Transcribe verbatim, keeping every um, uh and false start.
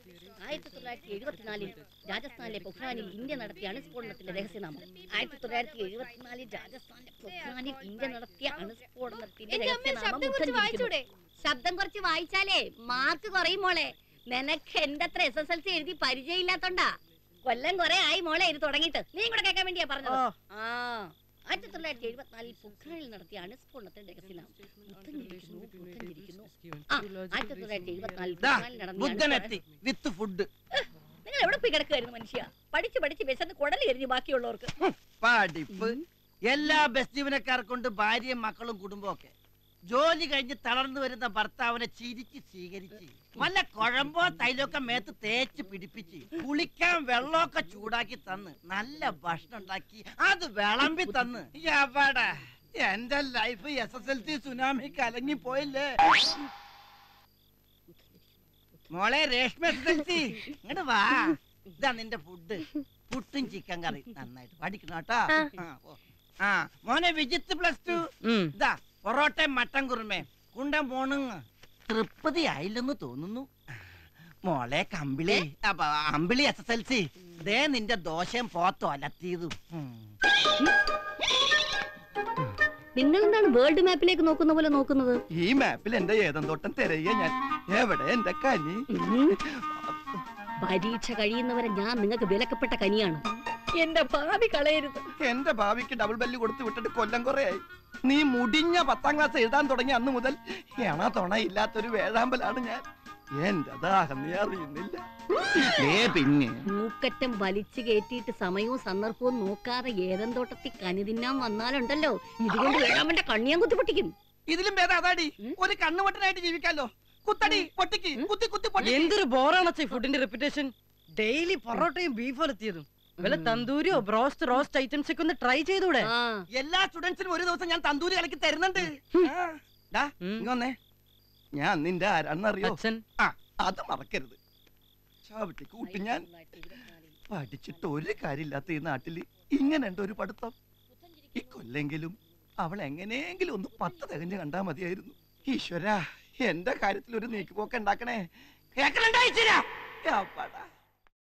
ആയിരത്തി തൊള്ളായിരത്തി എഴുപത്തിനാലിൽ രാജസ്ഥാനിലെ പൊഖ്രാനിൽ ഇന്ത്യ നടത്തിയ അണുസ്ഫോടനത്തിന്റെ രഹസ്യനാമം. ആയിരത്തി തൊള്ളായിരത്തി എഴുപത്തിനാലിൽ രാജസ്ഥാനിലെ പൊഖ്രാനിൽ ഇന്ത്യ നടത്തിയ അണുസ്ഫോടനത്തിന്റെ രഹസ്യനാമം. ശബ്ദം കുറച്ച് വായിച്ചാലേ മാർക്ക് കുറയും മോളെ. നിനക്ക് എന്റെ അത്ര എസ് എസ് എൽ സി എഴുതി പരിചയമില്ലാത്തോണ്ടാ. കൊല്ലം കുറെ ആയി മോളെ ഇത് തുടങ്ങിയിട്ട്. നീ കൂടെ കേൾക്കാൻ വേണ്ടിയാ പറഞ്ഞത്. ആ ആയിരത്തി തൊള്ളായിരത്തി എഴുപത്തിനാലിൽ പൊഖ്രാനിൽ നടത്തിയ അണുസ്ഫോടനത്തിന്റെ രഹസ്യനാമം. ആയിരത്തി തൊള്ളായിരത്തി എഴുപത്തിനാലിൽ പൊഖ്രാനിൽ നടത്തിയ ഫുഡ്. നിങ്ങൾ എവിടെ പോയി കിടക്കുമായിരുന്നു മനുഷ്യ? പഠിച്ച് പഠിച്ച് വിശന്ന് കുടല് എരിഞ്ഞു ബാക്കിയുള്ളവർക്ക്. പഠിപ്പ് എല്ലാ ബസ് ജീവനക്കാർക്കൊണ്ട് ഭാര്യയും മക്കളും കുടുംബവും ഒക്കെ ജോലി കഴിഞ്ഞ് തളർന്നു വരുന്ന ഭർത്താവിനെ ചിരിച്ച് സ്വീകരിച്ച് വല്ല കുഴമ്പോ തൈലൊക്കെ മേത്ത് തേച്ച് പിടിപ്പിച്ച് കുളിക്കാൻ വെള്ളമൊക്കെ ചൂടാക്കി തന്ന് നല്ല ഭക്ഷണം ഉണ്ടാക്കി അത് വിളമ്പി തന്ന് എവിടെ എന്റെ life S S L C tsunami കലങ്ങി പോയില്ലേ മോളെ? Reshma S S L C ഇങ്ങോട്ട് വാ. ഇതാ നിന്റെ ഫുഡ്. പുട്ടും ചിക്കൻ കറി. നന്നായിട്ട് പഠിക്കണം കേട്ടോ. ആ മോനെ വിജിത്ത് പ്ലസ് ടു. ഇതാ പൊറോട്ടയും മട്ടൻ കുറുമേ കുണ്ടൻ പോണുങ്ങ. തൃപ്തി ആയില്ലെന്ന് തോന്നുന്നു. മോളെ കമ്പിളി Ambili S S L C. ദേ നിന്റെ ദോശയും പോത്തോ അലത്തിയതും. നിങ്ങൾ എന്താണ് വേൾഡ് മാപ്പിലേക്ക് നോക്കുന്ന പോലെ നോക്കുന്നത്? ഈ മാപ്പിൽ എന്റെ ഏതം തോട്ടം തിരയുക ഞാൻ. എവിടെ എന്റെ കനി? പരീക്ഷ കഴിയുന്നവരെ ഞാൻ നിങ്ങൾക്ക് വിലക്കപ്പെട്ട കനിയാണ്. എന്റെ ഭാവി കളയരുത്. എന്റെ ഭാവിക്ക് ഡബിൾ ബെല്ല് കൊടുത്ത് വിട്ടിട്ട് കൊല്ലം കുറയായി. നീ മുടിഞ്ഞ പത്താം ക്ലാസ് എഴുതാൻ തുടങ്ങി അന്ന് മുതൽ എണ തുണ ഇല്ലാത്തൊരു വേഴാമ്പലാണ് ഞാൻ. എന്റെ ദാഹം നീ അറിയുന്നില്ല. പിന്നെ മൂക്കറ്റം വലിച്ചു കയറ്റിയിട്ട് സമയവും സന്ദർഭവും നോക്കാതെ ഏതം തോട്ടത്തിൽ കനി തിന്നാൻ വന്നാലുണ്ടല്ലോ ഇതുകൊണ്ട് വേഴാമ്പന്റെ കണ്ണിയാൻ കുത്തി പൊട്ടിക്കും. ഇതിലും ഭേദം അതാടി. ഒരു കണ്ണുപൊട്ടനായിട്ട് ജീവിക്കാലോ. കുത്തടി പൊട്ടിക്ക് കുത്തി കുത്തി പൊട്ടി. എന്തൊരു ബോറാണ് ഫുഡിന്റെ റെപ്യൂട്ടേഷൻ. ഡെയിലി പൊറോട്ടയും ബീഫ് എത്തിയതും വല്ല തന്തൂരിയോ ബ്രോസ്റ്റ് റോസ്റ്റ് ഐറ്റംസ് ഒക്കെ ഒന്ന് ട്രൈ ചെയ്തൂടെ? എല്ലാ സ്റ്റുഡൻസിനും ഒരു ദിവസം ഞാൻ തന്തൂരി കളിക്ക് തരുന്നുണ്ട്. ഇങ്ങൊന്നേ, ഞാൻ നിന്റെ ആരാന്നറിയോ? അത് മറക്കരുത്. ചാവിട്ടി കൂട്ടി ഞാൻ പഠിച്ചിട്ട് ഒരു കാര്യമില്ലാത്ത ഈ നാട്ടില് ഇങ്ങനെയുണ്ട് ഒരു പഠിത്തം. ഈ കൊല്ലെങ്കിലും അവൾ എങ്ങനെയെങ്കിലും ഒന്ന് പത്ത് തികഞ്ഞ് കണ്ടാ മതിയായിരുന്നു. ഈശ്വര, എന്റെ കാര്യത്തിൽ ഒരു നീക്കുപോക്ക് ഉണ്ടാക്കണേ. കേക്കണുണ്ടായിച്ചിരാ.